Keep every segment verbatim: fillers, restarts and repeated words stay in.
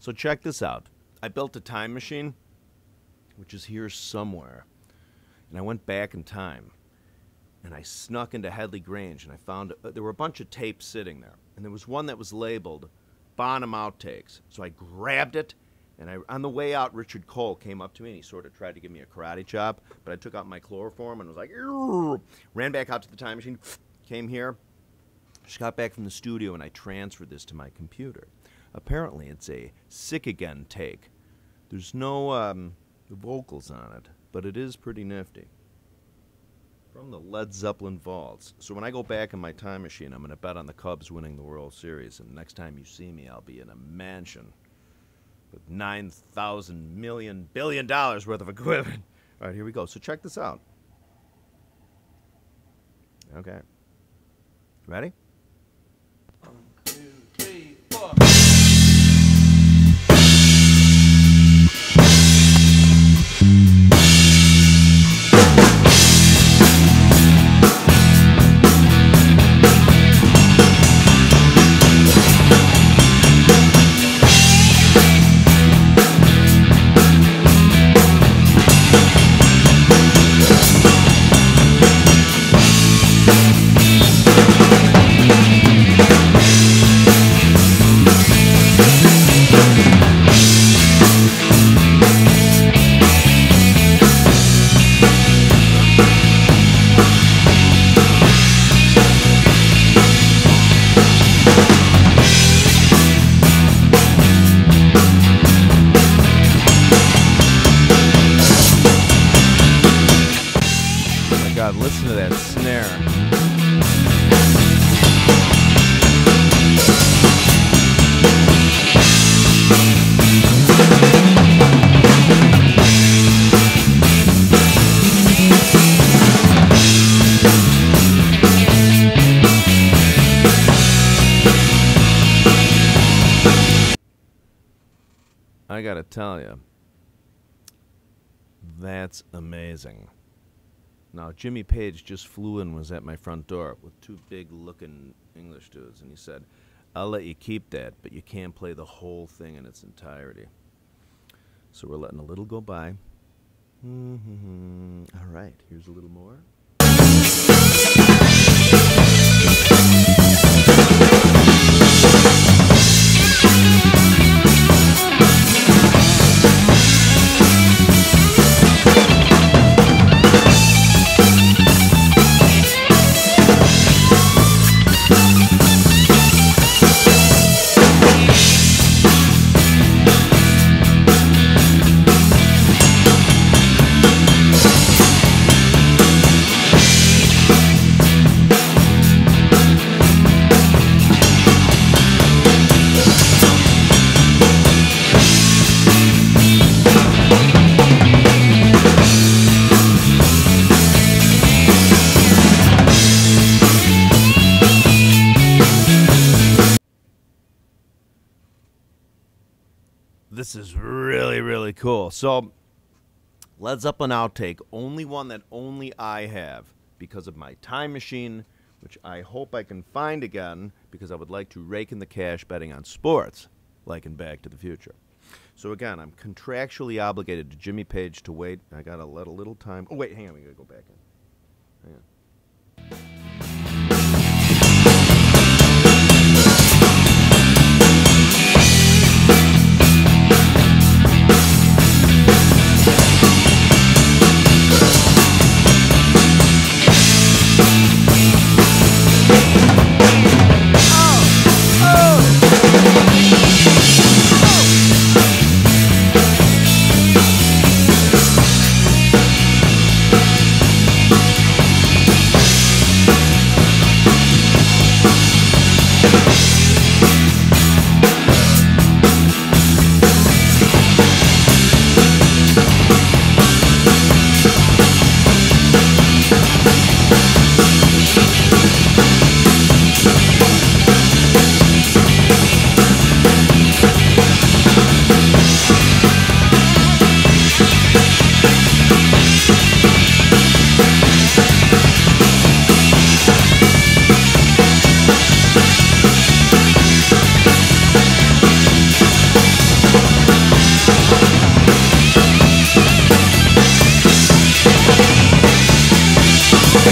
So check this out. I built a time machine, which is here somewhere. And I went back in time. And I snuck into Headley Grange, and I found uh, there were a bunch of tapes sitting there. And there was one that was labeled Bonham Outtakes. So I grabbed it, and I, on the way out, Richard Cole came up to me, and he sort of tried to give me a karate chop. But I took out my chloroform and was like, "Ew!" Ran back out to the time machine, came here, just got back from the studio, and I transferred this to my computer. Apparently, it's a Sick Again take. There's no um, vocals on it, but it is pretty nifty. From the Led Zeppelin vaults. So when I go back in my time machine, I'm going to bet on the Cubs winning the World Series. And next time you see me, I'll be in a mansion with nine thousand million billion dollars worth of equipment. All right, here we go. So check this out. Okay. Ready? One, two, three, four. God, listen to that snare. I gotta tell you, that's amazing. Now, Jimmy Page just flew in, was at my front door with two big-looking English dudes, and he said, I'll let you keep that, but you can't play the whole thing in its entirety. So we're letting a little go by. Mm-hmm. All right, here's a little more. This is really, really cool. So, Led Zeppelin outtake, only one that only I have because of my time machine, which I hope I can find again because I would like to rake in the cash betting on sports, like in Back to the Future. So again, I'm contractually obligated to Jimmy Page to wait. I gotta let a little time. Oh wait, hang on, we gotta go back in. Hang on.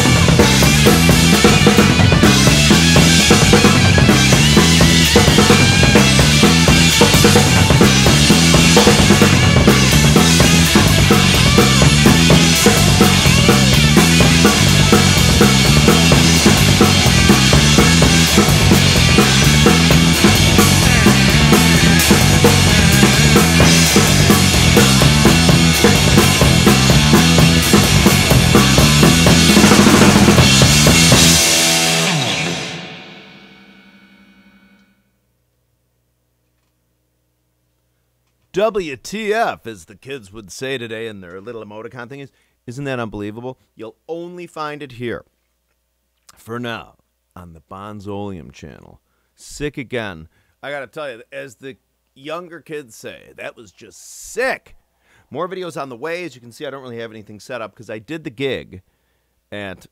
W T F, as the kids would say today in their little emoticon thing. Is, isn't that unbelievable? You'll only find it here, for now, on the Bonzoleum Channel. Sick again. I gotta tell you, as the younger kids say, that was just sick. More videos on the way. As you can see, I don't really have anything set up because I did the gig at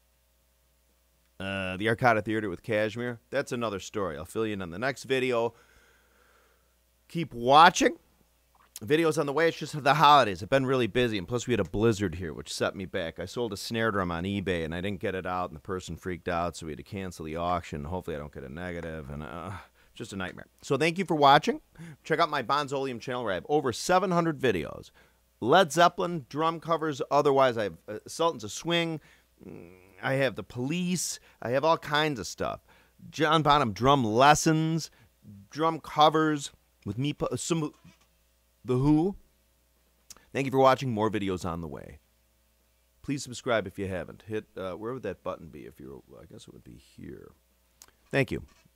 uh, the Arcada Theater with Kashmir. That's another story. I'll fill you in on the next video. Keep watching. Videos on the way. It's just the holidays. I've been really busy, and plus we had a blizzard here, which set me back. I sold a snare drum on eBay, and I didn't get it out, and the person freaked out, so we had to cancel the auction. Hopefully I don't get a negative, and uh, just a nightmare. So thank you for watching. Check out my Bonzoleum channel where I have over seven hundred videos. Led Zeppelin, drum covers, otherwise I have uh, Sultans of Swing, I have the Police, I have all kinds of stuff. John Bonham drum lessons, drum covers with me, some The Who. Thank you for watching. More videos on the way. Please subscribe if you haven't. Hit, uh, where would that button be if you're, well, I guess it would be here. Thank you.